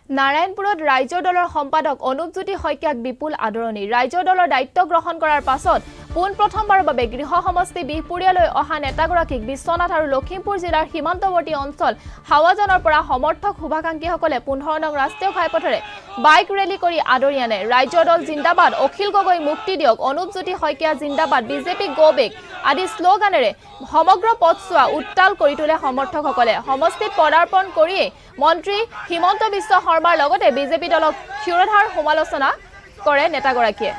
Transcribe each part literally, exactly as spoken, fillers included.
নাৰায়ণপুৰত ৰাজ্য দলৰ সম্পাদক অনুপজ্যোতি শইকীয়াক বিপুল আদৰণি ৰাজ্য দলৰ দায়িত্ব গ্ৰহণ কৰাৰ পাছত পোন প্ৰথমবাৰৰ বাবে গৃহ সমষ্টি বিহপুৰীয়ালৈ অহা নেতাগৰাকীক বিশ্বনাথ আৰু লখিমপুৰ জিলাৰ সীমান্তৱৰ্তী অঞ্চল হাৱাজানৰ পৰা সমৰ্থক শুভাকাংক্ষীসকলে পোন্ধৰ নং ৰাষ্ট্ৰীয় ঘাইপথেৰে বাইক ৰেলী কৰি আদৰি আনে ৰাজ্য দল জিন্দাবাদ অখিল গগৈ মুক্তি দিয়ক অনুপজ্যোতি শইকীয়া জিন্দাবাদ বিজেপি গো বেক আদি শ্লোগানেৰে সমগ্ৰ পথছোৱা উত্তাল কৰি তোলে সমৰ্থকসকলে সমষ্টিত পদাৰ্পণ কৰিয়ে মন্ত্ৰী হিমন্ত বিশ্ব শৰ্মাৰ লগতে বিজেপি দলক ক্ষুৰধাৰ সমালোচনা কৰে নেতাগৰাকীয়ে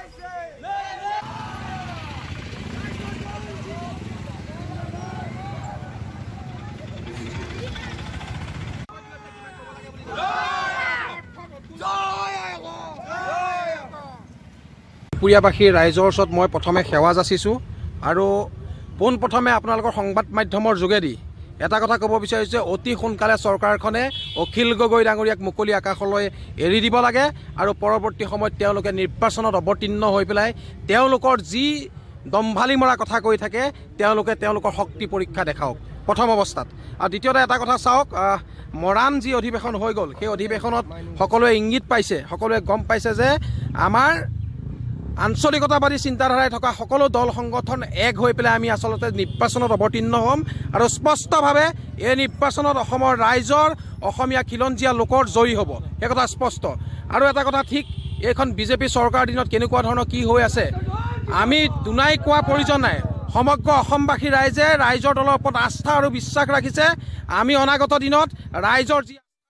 পুৰীয়াবাসী ৰাইজৰ ওচৰত মই প্ৰথমে সেৱা যাচিছোঁ আৰু পোন প্ৰথমে আপোনালোকৰ সংবাদ মাধ্যমৰ যোগেদি এটা কথা ক'ব বিচাৰিছোঁ অতি সোনকালে চৰকাৰখনে অখিল গগৈ ডাঙৰীয়াক মুকলি আকাশলৈ এৰি দিব লাগে আৰু পৰৱৰ্তী সময়ত তেওঁলোকে নিৰ্বাচনত অৱতীৰ্ণ হৈ পেলাই তেওঁলোকৰ যি দম্ভালি মৰা কথা কৈ থাকে তেওঁলোকে তেওঁলোকৰ শক্তি পৰীক্ষা দেখাওক প্ৰথম অৱস্থাত আৰু দ্বিতীয়তে এটা কথা চাওক মৰাণ যি অধিৱেশন হৈ গ'ল সেই অধিৱেশনত সকলোৱে ইংগিত পাইছে সকলোৱে গম পাইছে যে আমাৰ আঞ্চলিকতাবাদী চিন্তাধাৰাই থকা সকলো দল সংগঠন এক হৈ পেলাই আমি আচলতে নিৰ্বাচনত অৱতীৰ্ণ হ'ম আৰু স্পষ্টভাৱে এই নিৰ্বাচনত অসমৰ ৰাইজৰ অসমীয়া খিলঞ্জীয়া লোকৰ জয়ী হ'ব সেই কথা স্পষ্ট আৰু এটা কথা ঠিক এইখন বিজেপি চৰকাৰ দিনত কেনেকুৱা ধৰণৰ কি হৈ আছে আমি দুনাই কোৱা প্ৰয়োজন নাই সমগ্ৰ অসমবাসী ৰাইজে ৰাইজৰ দলৰ ওপৰত আস্থা আৰু বিশ্বাস ৰাখিছে আমি অনাগত দিনত ৰাইজৰ যি